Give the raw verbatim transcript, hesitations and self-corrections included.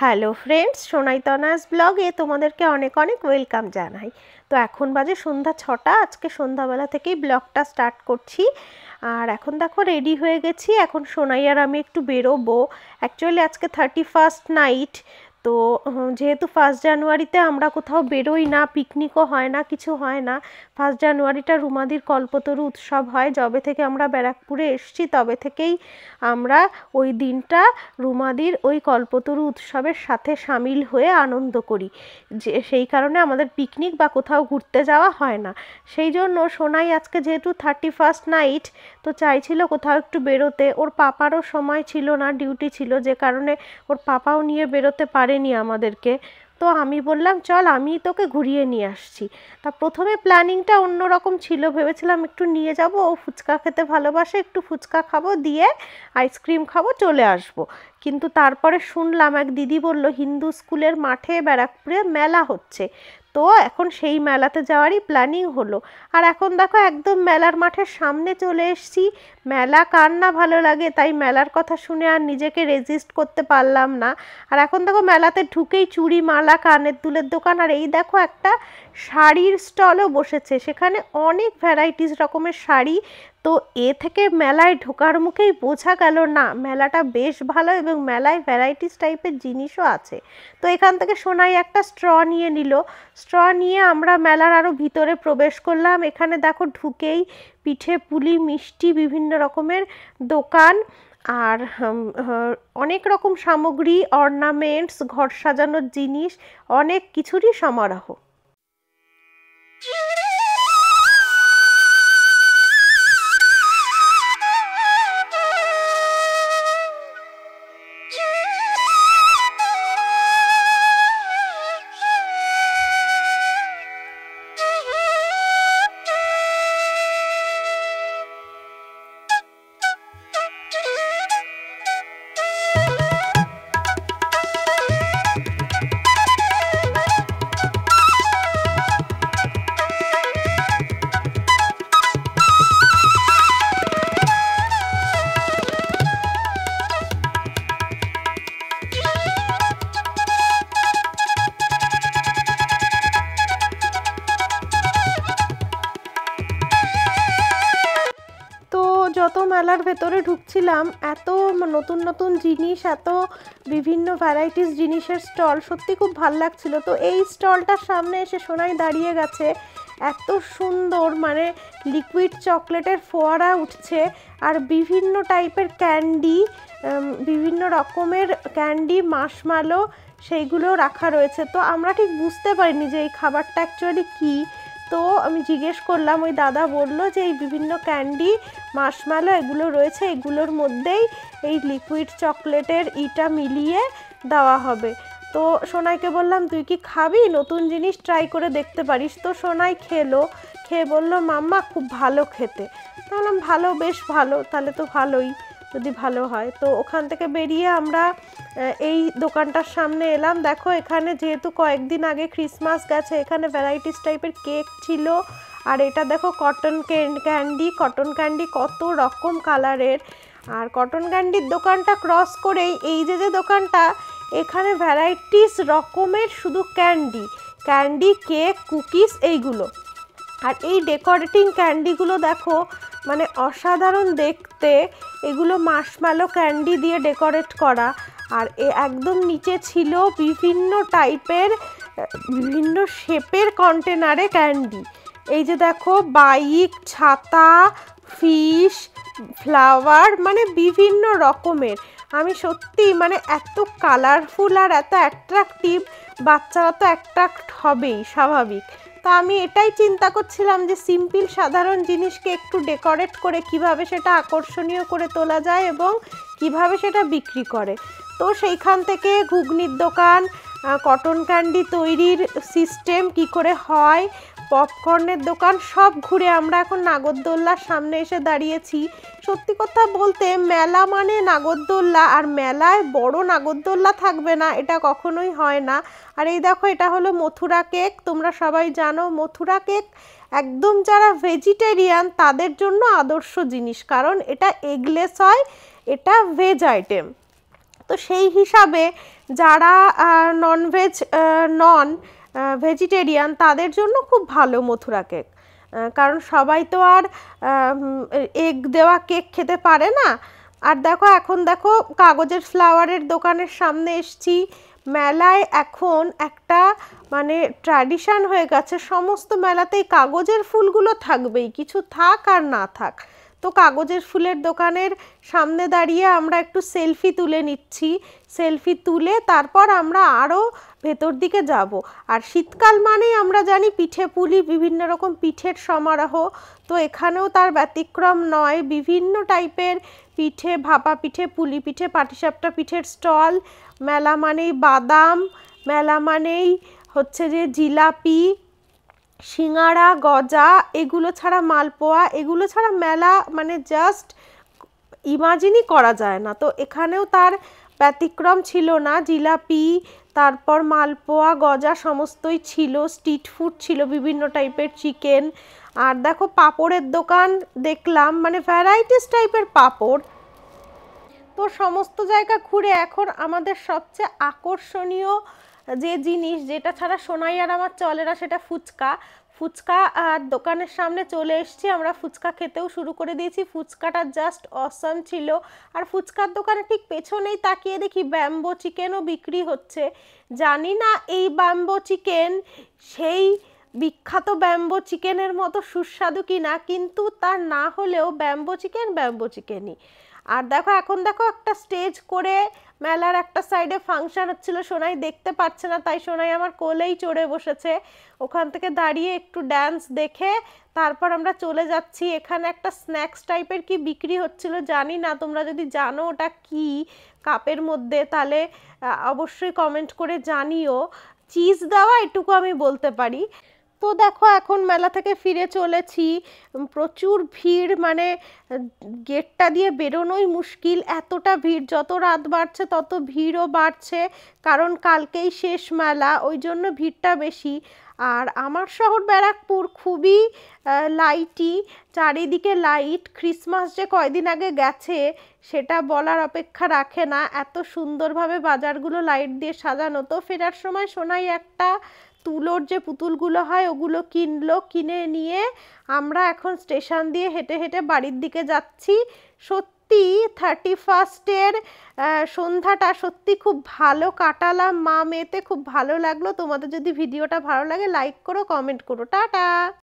Hello friends, সোনাইতনাস ব্লগে তোমাদেরকে অনেক অনেক ওয়েলকাম জানাই। তো এখন বাজে সন্ধ্যা ছটা। আজকে সন্ধ্যাবেলা থেকেই ব্লগটা স্টার্ট করছি। আর এখন দেখো রেডি হয়ে গেছি। এখন সোনাই আর আমি একটু বেরোবো। অ্যাকচুয়ালি আজকে থার্টি ফার্স্ট নাইট। তো যেহেতু ফার্স্ট জানুয়ারিতে আমরা কোথাও বেরোই না, পিকনিকও হয় না, কিছু হয় না। ফার্স্ট জানুয়ারিটা রুমাদির কল্পতরু উৎসব হয়। যবে থেকে আমরা ব্যারাকপুরে এসছি তবে থেকেই আমরা ওই দিনটা রুমাদির ওই কল্পতরু উৎসবের সাথে সামিল হয়ে আনন্দ করি। যে সেই কারণে আমাদের পিকনিক বা কোথাও ঘুরতে যাওয়া হয় না। সেই জন্য সোনাই আজকে যেহেতু থার্টি ফার্স্ট নাইট, তো চাইছিল কোথাও একটু বেরোতে। ওর পাপারও সময় ছিল না, ডিউটি ছিল, যে কারণে ওর পাপাও নিয়ে বেরোতে পারেনি আমাদেরকে। তো আমি বললাম চল আমি তোকে ঘুরিয়ে নিয়ে আসছি। তা প্রথমে প্ল্যানিংটা অন্যরকম ছিল, ভেবেছিলাম একটু নিয়ে যাব, ও ফুচকা খেতে ভালোবাসে, একটু ফুচকা খাবো, দিয়ে আইসক্রিম খাবো, চলে আসবো। কিন্তু তারপরে শুনলাম এক দিদি বলল হিন্দু স্কুলের মাঠে ব্যারাকপুরে মেলা হচ্ছে। তো এখন সেই মেলাতে যাওয়ারই প্ল্যানিং হলো। আর এখন দেখো একদম মেলার মাঠের সামনে চলে এসেছি। মেলা কার না ভালো লাগে, তাই মেলার কথা শুনে আর নিজেকে রেজিস্ট করতে পারলাম না। আর এখন দেখো মেলাতে ঢুকেই চুড়ি, মালা, কানের দুলের দোকান, আর এই দেখো একটা শাড়ির স্টলও বসেছে। সেখানে অনেক ভ্যারাইটিস রকমের শাড়ি। তো এ থেকে মেলায় ঢোকার মুখেই বোঝা গেল না মেলাটা বেশ ভালো এবং মেলায় ভ্যারাইটিস টাইপের জিনিসও আছে। তো এখান থেকে সোনাই একটা স্ট্র নিয়ে নিল। স্ট্র নিয়ে আমরা মেলার আরও ভিতরে প্রবেশ করলাম। এখানে দেখো ঢুকেই পিঠে পুলি, মিষ্টি, বিভিন্ন রকমের দোকান আর অনেক রকম সামগ্রী, অর্নামেন্টস, ঘর সাজানোর জিনিস, অনেক কিছুরই সমারোহ। যত মেলার ভেতরে ঢুকছিলাম এত নতুন নতুন জিনিস, এত বিভিন্ন ভ্যারাইটিস জিনিসের স্টল, সত্যি খুব ভাল লাগছিল। তো এই স্টলটার সামনে এসে সোনাই দাঁড়িয়ে গেছে। এত সুন্দর, মানে লিকুইড চকলেটের ফোয়ারা উঠছে আর বিভিন্ন টাইপের ক্যান্ডি, বিভিন্ন রকমের ক্যান্ডি, মাশম্যালো, সেইগুলো রাখা রয়েছে। তো আমরা ঠিক বুঝতে পারিনি যে এই খাবারটা অ্যাকচুয়ালি কী। তো আমি জিজ্ঞেস করলাম, ওই দাদা বললো যে এই বিভিন্ন ক্যান্ডি, মাশম্যালো এগুলো রয়েছে, এগুলোর মধ্যেই এই লিকুইড চকলেটের ইটা মিলিয়ে দেওয়া হবে। তো সোনাইকে বললাম তুই কি খাবি, নতুন জিনিস ট্রাই করে দেখতে পারিস। তো সোনাই খেলো, খেয়ে বললো মাম্মা খুব ভালো খেতে। বললাম ভালো, বেশ ভালো, তাহলে তো ভালোই যদি ভালো হয়। তো ওখান থেকে বেরিয়ে আমরা এই দোকানটার সামনে এলাম। দেখো এখানে যেহেতু কয়েকদিন আগে ক্রিসমাস গেছে, এখানে ভ্যারাইটিস টাইপের কেক ছিল। আর এটা দেখো কটন ক্যান্ডি, কটন ক্যান্ডি কত রকম কালারের। আর কটন ক্যান্ডির দোকানটা ক্রস করেই এই যে যে দোকানটা, এখানে ভ্যারাইটিস রকমের শুধু ক্যান্ডি, ক্যান্ডি, কেক, কুকিজ এইগুলো। আর এই ডেকোরেটিং ক্যান্ডিগুলো দেখো, মানে অসাধারণ দেখতে। এগুলো মাশম্যালো ক্যান্ডি দিয়ে ডেকোরেট করা। আর এ একদম নিচে ছিল বিভিন্ন টাইপের, বিভিন্ন শেপের কন্টেনারে ক্যান্ডি। এই যে দেখো বাইক, ছাতা, ফিশ, ফ্লাওয়ার, মানে বিভিন্ন রকমের। আমি সত্যি মানে এত কালারফুল আর এত অ্যাট্রাকটিভ, বাচ্চারা তো অ্যাট্রাক্ট হবেই, স্বাভাবিক। তা আমি এটাই চিন্তা করছিলাম যে সিম্পল সাধারণ জিনিসকে একটু ডেকোরেট করে কিভাবে সেটা আকর্ষণীয় করে তোলা যায় এবং কিভাবে সেটা বিক্রি করে। তো সেইখান থেকে ঘুগনির দোকান, কটন ক্যান্ডি তৈরির সিস্টেম কি করে হয়, পপকর্নের দোকান, সব ঘুরে আমরা এখন নাগরদোল্লার সামনে এসে দাঁড়িয়েছি। সত্যি কথা বলতে মেলা মানে নাগরদোল্লা, আর মেলায় বড় নাগরদোল্লা থাকবে না এটা কখনোই হয় না। আর এই দেখো এটা হলো মথুরা কেক। তোমরা সবাই জানো মথুরা কেক একদম যারা ভেজিটেরিয়ান তাদের জন্য আদর্শ জিনিস, কারণ এটা এগলেস হয়, এটা ভেজ আইটেম। তো সেই হিসাবে যারা ননভেজ নন ভেজিটেরিয়ান তাদের জন্য খুব ভালো মথুরা কেক, কারণ সবাই তো আর এগ দেওয়া কেক খেতে পারে না। আর দেখো এখন দেখো কাগজের ফ্লাওয়ারের দোকানের সামনে এসছি। মেলায় এখন একটা মানে ট্র্যাডিশন হয়ে গেছে, সমস্ত মেলাতেই কাগজের ফুলগুলো থাকবেই, কিছু থাক আর না থাক। তো কাগজের ফুলের দোকানের সামনে দাঁড়িয়ে আমরা একটু সেলফি তুলে নিচ্ছি। সেলফি তুলে তারপর আমরা আরও ভেতর দিকে যাব। আর শীতকাল মানেই আমরা জানি পিঠে পুলি, বিভিন্ন রকম পিঠের সমারোহ। তো এখানেও তার ব্যতিক্রম নয়, বিভিন্ন টাইপের পিঠে, ভাপা পিঠে, পুলি পিঠে, পাটিসাপটা পিঠের স্টল। মেলা মানেই বাদাম, মেলা মানেই হচ্ছে যে জিলাপি, সিঙ্গারা, গজা, এগুলো ছাড়া মালপোয়া, এগুলো ছাড়া মেলা মানে জাস্ট ইমাজিনই করা যায় না। তো এখানেও তার ব্যতিক্রম ছিল না, জিলাপি, তারপর মালপোয়া, গজা সমস্তই ছিল। স্ট্রিট ফুড ছিল বিভিন্ন টাইপের, চিকেন। আর দেখো পাঁপড়ের দোকান দেখলাম, মানে ভ্যারাইটিস টাইপের পাঁপড়। তো সমস্ত জায়গা ঘুরে এখন আমাদের সবচেয়ে আকর্ষণীয় যে জিনিস, যেটা ছাড়া সোনাই আর আমার চলে না, সেটা ফুচকা। ফুচকা আর দোকানের সামনে চলে এসেছি আমরা, ফুচকা খেতেও শুরু করে দিয়েছি। ফুচকাটা জাস্ট অসাম ছিল। আর ফুচকার দোকানে ঠিক পেছনেই তাকিয়ে দেখি ব্যাম্বো চিকেনও বিক্রি হচ্ছে। জানি না এই ব্যাম্বো চিকেন সেই বিখ্যাত ব্যাম্বো চিকেনের মতো সুস্বাদু কিনা, কিন্তু তার না হলেও ব্যাম্বো চিকেন ব্যাম্বো চিকেনই। আর দেখো এখন দেখো একটা স্টেজ করে মেলার একটা সাইডে ফাংশন হচ্ছিল, সোনাই দেখতে পাচ্ছে না, তাই সোনাই আমার কোলেই চড়ে বসেছে। ওখান থেকে দাঁড়িয়ে একটু ড্যান্স দেখে তারপর আমরা চলে যাচ্ছি। এখানে একটা স্ন্যাক্স টাইপের কি বিক্রি হচ্ছিল, জানি না, তোমরা যদি জানো ওটা কি কাপের মধ্যে তাহলে অবশ্যই কমেন্ট করে জানিও। চিজ দেওয়া এটুকু আমি বলতে পারি। তো দেখো এখন মেলা থেকে ফিরে চলেছি, প্রচুর ভিড়, মানে গেটটা দিয়ে বেরোনোই মুশকিল, এতটা ভিড়। যত রাত বাড়ছে তত ভিড়ও বাড়ছে, কারণ কালকেই শেষ মেলা, ওই জন্য ভিড়টা বেশি। আর আমার শহর ব্যারাকপুর খুবই লাইটি, চারিদিকে লাইট। ক্রিসমাস যে কয়দিন আগে গেছে সেটা বলার অপেক্ষা রাখে না, এত সুন্দরভাবে বাজারগুলো লাইট দিয়ে সাজানো। তো ফেরার সময় সোনাই একটা তুলোর যে পুতুলগুলো হয় ওগুলো কিনলো, কিনে নিয়ে আমরা এখন স্টেশন দিয়ে হেঁটে হেঁটে বাড়ির দিকে যাচ্ছি। সত্যি থার্টি ফার্স্টের সন্ধ্যাটা সত্যি খুব ভালো কাটালাম, মা মেয়েতে খুব ভালো লাগলো। তোমাদের যদি ভিডিওটা ভালো লাগে লাইক করো, কমেন্ট করো, টাটা।